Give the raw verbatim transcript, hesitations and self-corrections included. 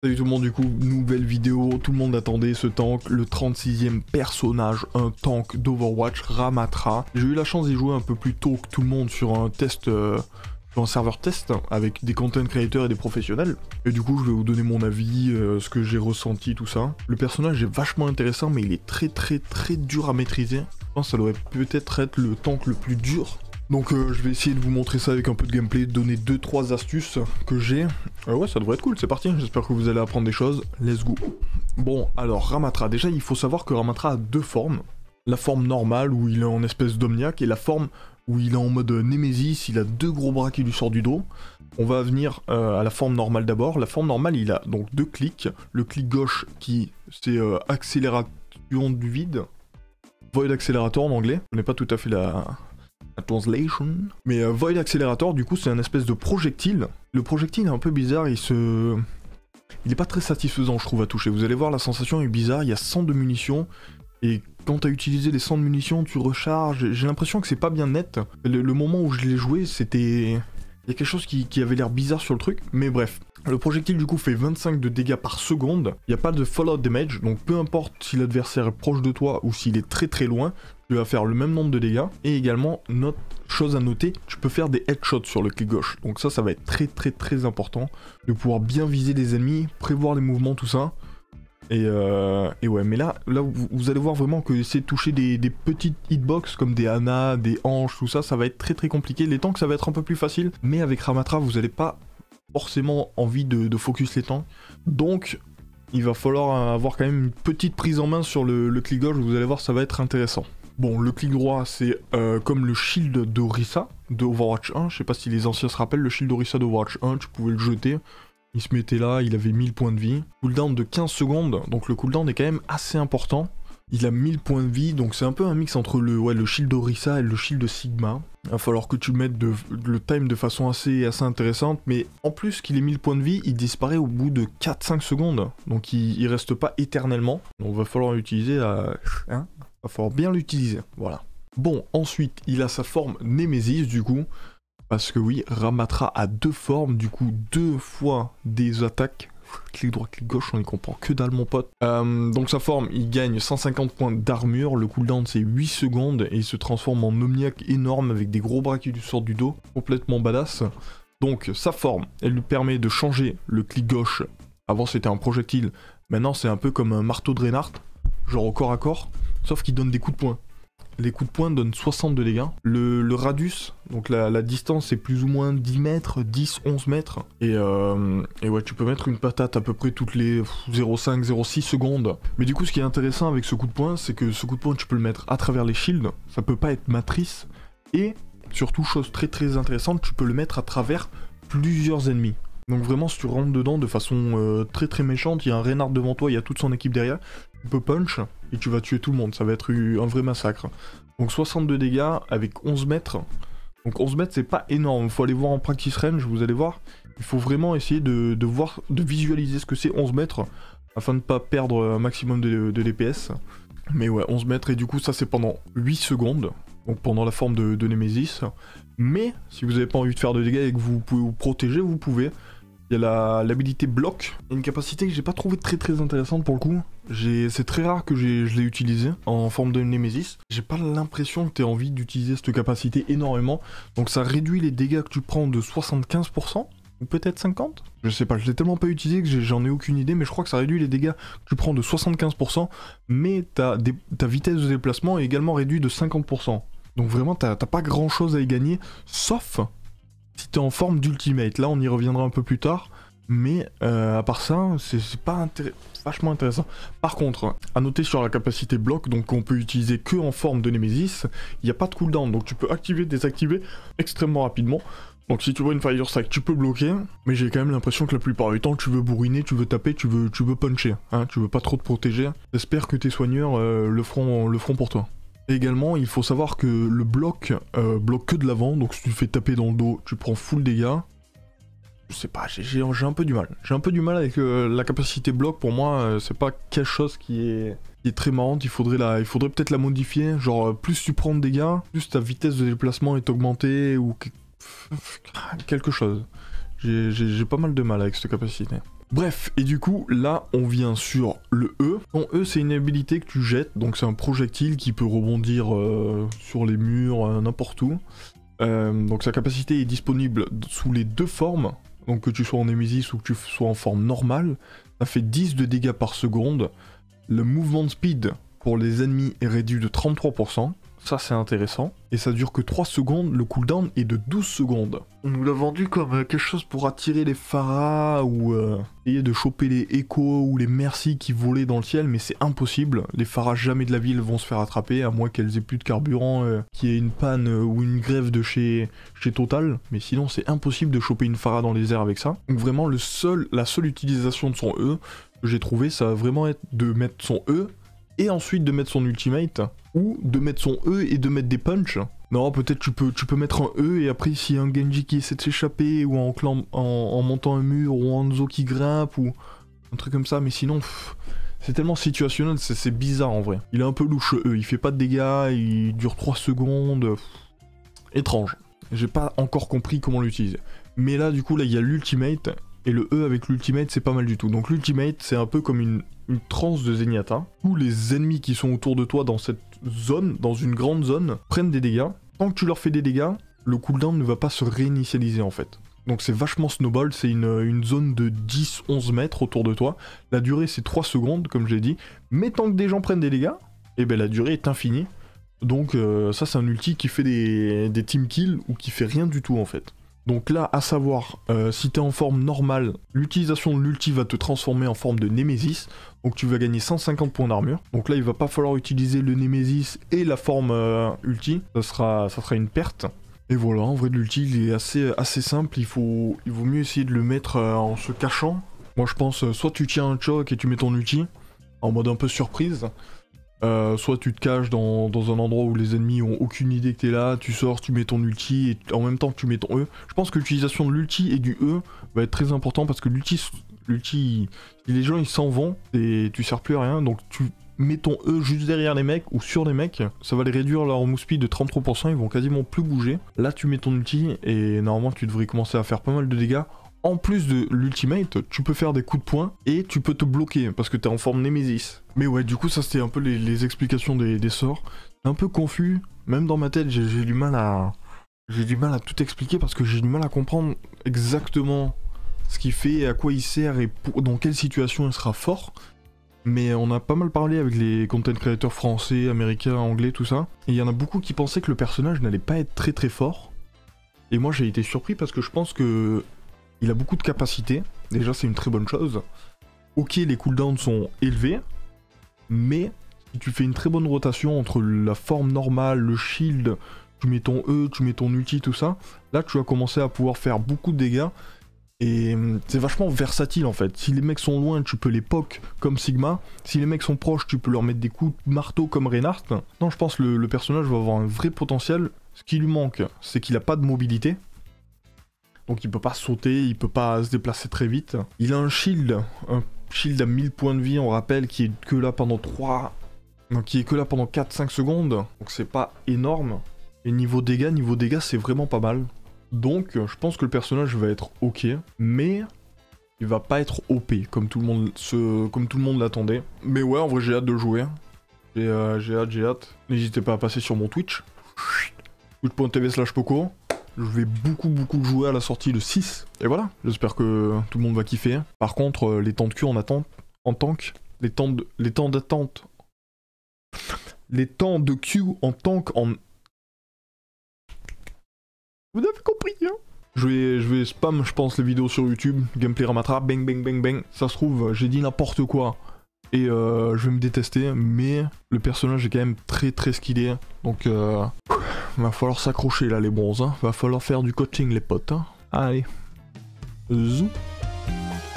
Salut tout le monde, du coup, nouvelle vidéo, tout le monde attendait ce tank, le trente-sixième personnage, un tank d'Overwatch, Ramattra. J'ai eu la chance d'y jouer un peu plus tôt que tout le monde sur un test, euh, sur un serveur test, avec des content creators et des professionnels. Et du coup, je vais vous donner mon avis, euh, ce que j'ai ressenti, tout ça. Le personnage est vachement intéressant, mais il est très très très dur à maîtriser. Je pense que ça devrait peut-être être le tank le plus dur. Donc euh, je vais essayer de vous montrer ça avec un peu de gameplay, donner deux trois astuces que j'ai. Euh, ouais, ça devrait être cool, c'est parti, j'espère que vous allez apprendre des choses. Let's go. Bon, alors Ramattra, déjà il faut savoir que Ramattra a deux formes. La forme normale où il est en espèce d'omniaque et la forme où il est en mode Némésis, il a deux gros bras qui lui sortent du dos. On va venir euh, à la forme normale d'abord. La forme normale, il a donc deux clics. Le clic gauche qui c'est euh, accélération du vide. Void Accelerator en anglais, on n'est pas tout à fait la... La translation. Mais euh, Void Accelerator, du coup, c'est un espèce de projectile. Le projectile est un peu bizarre, il se... Il est pas très satisfaisant, je trouve, à toucher. Vous allez voir, la sensation est bizarre, il y a cent de munitions, et quand t'as utilisé les cent de munitions, tu recharges, j'ai l'impression que c'est pas bien net. Le, le moment où je l'ai joué, c'était... Il y a quelque chose qui, qui avait l'air bizarre sur le truc, mais bref. Le projectile du coup fait vingt-cinq de dégâts par seconde, il n'y a pas de fallout damage, donc peu importe si l'adversaire est proche de toi ou s'il est très très loin, tu vas faire le même nombre de dégâts. Et également, note, chose à noter, tu peux faire des headshots sur le clic gauche, donc ça, ça va être très très très important, de pouvoir bien viser les ennemis, prévoir les mouvements, tout ça. Et, euh, et ouais, mais là, là vous, vous allez voir vraiment que essayer de toucher des, des petites hitbox comme des Ana, des hanches, tout ça, ça va être très très compliqué. Les tanks, ça va être un peu plus facile, mais avec Ramattra, vous n'allez pas forcément envie de, de focus les tanks. Donc, il va falloir avoir quand même une petite prise en main sur le, le clic gauche, vous allez voir, ça va être intéressant. Bon, le clic droit, c'est euh, comme le shield d'Orisa de Overwatch un. Je sais pas si les anciens se rappellent, le shield d'Orisa d'Overwatch un, tu pouvais le jeter. Il se mettait là, il avait mille points de vie. Cooldown de quinze secondes, donc le cooldown est quand même assez important. Il a mille points de vie, donc c'est un peu un mix entre le, ouais, le shield d'Orisa et le shield de Sigma. Il va falloir que tu mettes de, le time de façon assez, assez intéressante, mais en plus qu'il ait mille points de vie, il disparaît au bout de quatre cinq secondes. Donc il, il reste pas éternellement. Donc va falloir l'utiliser à... Hein, va falloir bien l'utiliser, voilà. Bon, ensuite, il a sa forme Némésis, du coup. Parce que oui, Ramattra a deux formes, du coup deux fois des attaques. Clic droit, clic gauche, on y comprend que dalle mon pote. Euh, donc sa forme, il gagne cent cinquante points d'armure, le cooldown c'est huit secondes et il se transforme en omniaque énorme avec des gros bras qui lui sortent du dos, complètement badass. Donc sa forme, elle lui permet de changer le clic gauche. Avant c'était un projectile, maintenant c'est un peu comme un marteau de Reinhardt, genre au corps à corps, sauf qu'il donne des coups de poing. Les coups de poing donnent soixante de dégâts. Le, le radius, donc la, la distance c'est plus ou moins dix mètres, dix, onze mètres. Et, euh, et ouais, tu peux mettre une patate à peu près toutes les zéro virgule cinq, zéro virgule six secondes. Mais du coup, ce qui est intéressant avec ce coup de poing, c'est que ce coup de poing, tu peux le mettre à travers les shields. Ça peut pas être matrice. Et surtout, chose très très intéressante, tu peux le mettre à travers plusieurs ennemis. Donc vraiment, si tu rentres dedans de façon euh, très très méchante, il y a un Reinhardt devant toi, il y a toute son équipe derrière, tu peux punch et tu vas tuer tout le monde, ça va être un vrai massacre. Donc soixante-deux dégâts avec onze mètres. Donc onze mètres c'est pas énorme, il faut aller voir en practice range, vous allez voir. Il faut vraiment essayer de, de voir, de visualiser ce que c'est onze mètres, afin de ne pas perdre un maximum de, de D P S. Mais ouais, onze mètres, et du coup ça c'est pendant huit secondes, donc pendant la forme de, de Némésis. Mais si vous n'avez pas envie de faire de dégâts et que vous pouvez vous protéger, vous pouvez. Il y a l'habilité bloc, une capacité que j'ai pas trouvé très très intéressante pour le coup. C'est très rare que je l'ai utilisée en forme de Némésis. J'ai pas l'impression que tu aies envie d'utiliser cette capacité énormément. Donc ça réduit les dégâts que tu prends de soixante-quinze pour cent, ou peut-être cinquante. Je sais pas, je l'ai tellement pas utilisé que j'en ai aucune idée, mais je crois que ça réduit les dégâts que tu prends de soixante-quinze pour cent, mais ta, ta vitesse de déplacement est également réduite de cinquante pour cent. Donc vraiment, t'as pas grand chose à y gagner, sauf si t'es en forme d'ultimate. Là, on y reviendra un peu plus tard, mais euh, à part ça, c'est pas intér vachement intéressant. Par contre, à noter sur la capacité bloc, donc qu'on peut utiliser que en forme de Némésis, il n'y a pas de cooldown, donc tu peux activer, désactiver extrêmement rapidement. Donc si tu vois une Fire Strike, tu peux bloquer, mais j'ai quand même l'impression que la plupart du temps, tu veux bourriner, tu veux taper, tu veux, tu veux puncher, hein, tu veux pas trop te protéger. J'espère que tes soigneurs euh, le, feront, le feront pour toi. Et également, il faut savoir que le bloc euh, bloque que de l'avant, donc si tu fais taper dans le dos, tu prends full dégâts. Je sais pas, j'ai un peu du mal. J'ai un peu du mal avec euh, la capacité bloc, pour moi, euh, c'est pas quelque chose qui est, qui est très marrante, il faudrait, la, il faudrait peut-être la modifier, genre euh, plus tu prends de dégâts, plus ta vitesse de déplacement est augmentée, ou que... quelque chose. J'ai pas mal de mal avec cette capacité. Bref, et du coup, là, on vient sur le E. Ton E, c'est une habilité que tu jettes, donc c'est un projectile qui peut rebondir euh, sur les murs, euh, n'importe où. Euh, donc sa capacité est disponible sous les deux formes, donc que tu sois en Nemesis ou que tu sois en forme normale. Ça fait dix de dégâts par seconde. Le mouvement speed pour les ennemis est réduit de trente-trois pour cent. Ça c'est intéressant. Et ça dure que trois secondes, le cooldown est de douze secondes. On nous l'a vendu comme euh, quelque chose pour attirer les Pharah ou euh, essayer de choper les Echo ou les Mercy qui volaient dans le ciel, mais c'est impossible. Les Pharah jamais de la ville vont se faire attraper, à moins qu'elles aient plus de carburant, euh, qu'il y ait une panne euh, ou une grève de chez, chez Total. Mais sinon c'est impossible de choper une Pharah dans les airs avec ça. Donc vraiment le seul, la seule utilisation de son E que j'ai trouvé, ça va vraiment être de mettre son E et ensuite de mettre son ultimate, ou de mettre son E et de mettre des punches. Non, peut-être tu peux, tu peux mettre un E et après s'il y a un Genji qui essaie de s'échapper, ou en, clan, en, en montant un mur, ou en Hanzo qui grimpe, ou un truc comme ça, mais sinon, c'est tellement situationnel, c'est bizarre en vrai. Il est un peu louche E, il fait pas de dégâts, il dure trois secondes, pff, étrange. J'ai pas encore compris comment l'utiliser. Mais là, du coup, là, il y a l'ultimate, et le E avec l'ultimate, c'est pas mal du tout. Donc l'ultimate, c'est un peu comme une, une transe de Zenyatta. Tous les ennemis qui sont autour de toi dans cette zone, dans une grande zone, prennent des dégâts. Tant que tu leur fais des dégâts, le cooldown ne va pas se réinitialiser en fait. Donc c'est vachement snowball, c'est une, une zone de dix à onze mètres autour de toi. La durée c'est trois secondes, comme j'ai dit. Mais tant que des gens prennent des dégâts, et ben la durée est infinie. Donc euh, ça c'est un ulti qui fait des, des team kills ou qui fait rien du tout en fait. Donc là, à savoir, euh, si t'es en forme normale, l'utilisation de l'ulti va te transformer en forme de Nemesis, donc tu vas gagner cent cinquante points d'armure. Donc là, il va pas falloir utiliser le Nemesis et la forme euh, ulti, ça sera, ça sera une perte. Et voilà, en vrai, l'ulti, il est assez, assez simple, il, faut, il vaut mieux essayer de le mettre euh, en se cachant. Moi, je pense, euh, soit tu tiens un choc et tu mets ton ulti, en mode un peu surprise, Euh, soit tu te caches dans, dans un endroit où les ennemis ont aucune idée que t'es là, tu sors, tu mets ton ulti et en même temps que tu mets ton E. Je pense que l'utilisation de l'ulti et du E va être très important parce que l'ulti, l'ulti, si les gens ils s'en vont et tu sers plus à rien, donc tu mets ton E juste derrière les mecs ou sur les mecs, ça va les réduire leur move speed de trente-trois pour cent, ils vont quasiment plus bouger. Là tu mets ton ulti et normalement tu devrais commencer à faire pas mal de dégâts. En plus de l'ultimate, tu peux faire des coups de poing et tu peux te bloquer parce que t'es en forme Nemesis. Mais ouais, du coup, ça c'était un peu les, les explications des, des sorts. C'est un peu confus, même dans ma tête, j'ai du mal à... J'ai du mal à tout expliquer parce que j'ai du mal à comprendre exactement ce qu'il fait et à quoi il sert et pour, dans quelle situation il sera fort. Mais on a pas mal parlé avec les content créateurs français, américains, anglais, tout ça. Et il y en a beaucoup qui pensaient que le personnage n'allait pas être très très fort. Et moi j'ai été surpris parce que je pense que... Il a beaucoup de capacités, déjà c'est une très bonne chose. Ok, les cooldowns sont élevés, mais si tu fais une très bonne rotation entre la forme normale, le shield, tu mets ton E, tu mets ton ulti, tout ça, là tu vas commencer à pouvoir faire beaucoup de dégâts. Et c'est vachement versatile en fait. Si les mecs sont loin, tu peux les poke comme Sigma. Si les mecs sont proches, tu peux leur mettre des coups de marteau comme Reinhardt. Non, je pense que le, le personnage va avoir un vrai potentiel. Ce qui lui manque, c'est qu'il a pas de mobilité. Donc il peut pas sauter, il peut pas se déplacer très vite. Il a un shield, un shield à mille points de vie, on rappelle, qui est que là pendant trois... Donc qui est que là pendant quatre à cinq secondes. Donc c'est pas énorme. Et niveau dégâts, niveau dégâts, c'est vraiment pas mal. Donc je pense que le personnage va être ok, mais il va pas être O P comme tout le monde se... comme tout le monde l'attendait. Mais ouais, en vrai j'ai hâte de jouer. J'ai euh, j'ai hâte, j'ai hâte. N'hésitez pas à passer sur mon Twitch. twitch point t v slash poco. Je vais beaucoup beaucoup jouer à la sortie le six. Et voilà, j'espère que tout le monde va kiffer. Par contre, euh, les temps de queue en attente, en tank, les temps de, les temps d'attente, les temps de queue en tank en... Vous avez compris, hein? Je vais, je vais spam, je pense, les vidéos sur YouTube, gameplay Ramatra, bang bang bang bang. Ça se trouve, j'ai dit n'importe quoi. Et euh, je vais me détester, mais le personnage est quand même très très skillé. Donc euh, va falloir s'accrocher là les bronzes, hein. Va falloir faire du coaching les potes, hein. Allez. Zou.